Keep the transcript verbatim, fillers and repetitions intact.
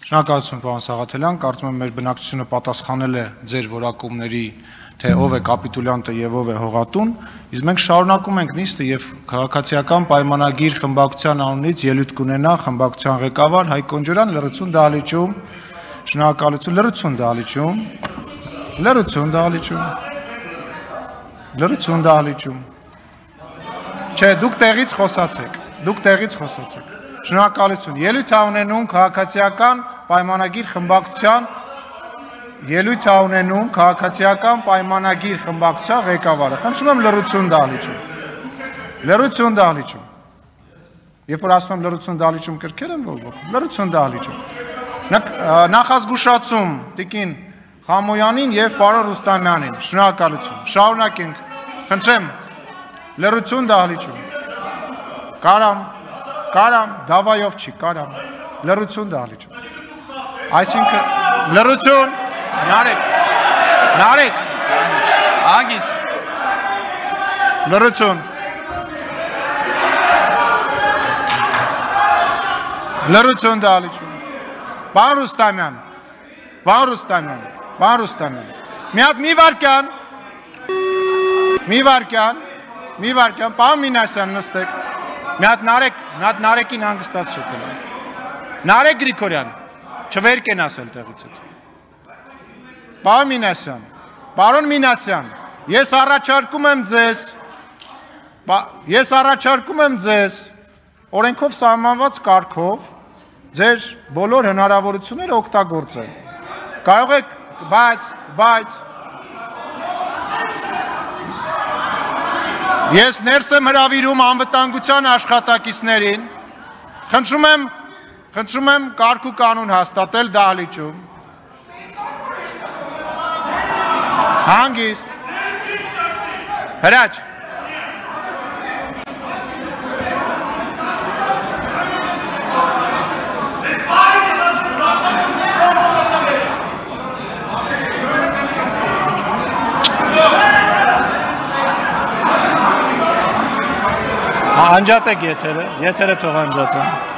Շնորհակալություն պարոն Սաղաթելյան, կարծում եմ մեր բնակչությունը պատասխանել է ձեր որակումների, թե ով է կապիտուլյանտը եւ ով է հողատուն, իսկ մենք շարունակում ենք նիստը եւ քաղաքացիական պայմանագիր խմբակցության անունից ելույթ կունենա խմբակցության ղեկավար Հայկ Կոնջորյան, լրացուն դահլիճում, շնորհակալություն, լրացուն դահլիճում, լրացուն դահլիճում, լրացուն դահլիճում, չէ, դուք տեղից խոսացեք, դուք տեղից խոսացեք, շնորհակալություն, ելույթ է ունենում քաղաքացիական պայմանագիր խմբակցության ելույթ է ունենում քաղաքացիական պայմանագիր խմբակցության ղեկավարը։ Խնդրում եմ լրություն դահլիճում։ Լրություն դահլիճում։ Երբ որ ասում եմ լրություն դահլիճում կրկել եմ ողբոք։ Լրություն դահլիճում։ Նախազգուշացում Տիկին Խամոյանին եւ պարոն Ռուստամյանին։ Շնորհակալություն։ Շարունակենք։ Խնդրեմ լրություն դահլիճում։ Կարամ, կարամ, դավայով չի, կարամ։ Լրություն դահլիճում։ Այսինքն լրություն Նարեկ, Նարեկ, Անգիստ, լրություն, լրություն դահլիճում, պարոն Ռուստամյան, պարոն Ռուստամյան, պարոն Ռուստամյան, մի հատ մի վարկյան, մի վարկյան, մի վարկյան, պարոն Մինասյան նստեք, մի հատ Նարեկ, մի հատ Նարեկին հանգստացրեք, Նարեկ Գրիգորյան, չվերկեն ասել տեղից հետ։ Պարոն Մինասյան, պարոն Մինասյան, ես առաջարկում եմ ձեզ, ես առաջարկում եմ ձեզ, օրենքով սահմանված կարգով, ձեր բոլոր հնարավորությունները օգտագործել։ Կարող եք, բայց, բայց, ես ներս եմ հրավիրում անվտանգության աշխատակիցներին, խնդրում եմ, խնդրում եմ կարգ ու կանոն հաստատել դահլիճում, Հանգիստ, հրաչ, անջատեք եթերը, եթերը թող անջատեն։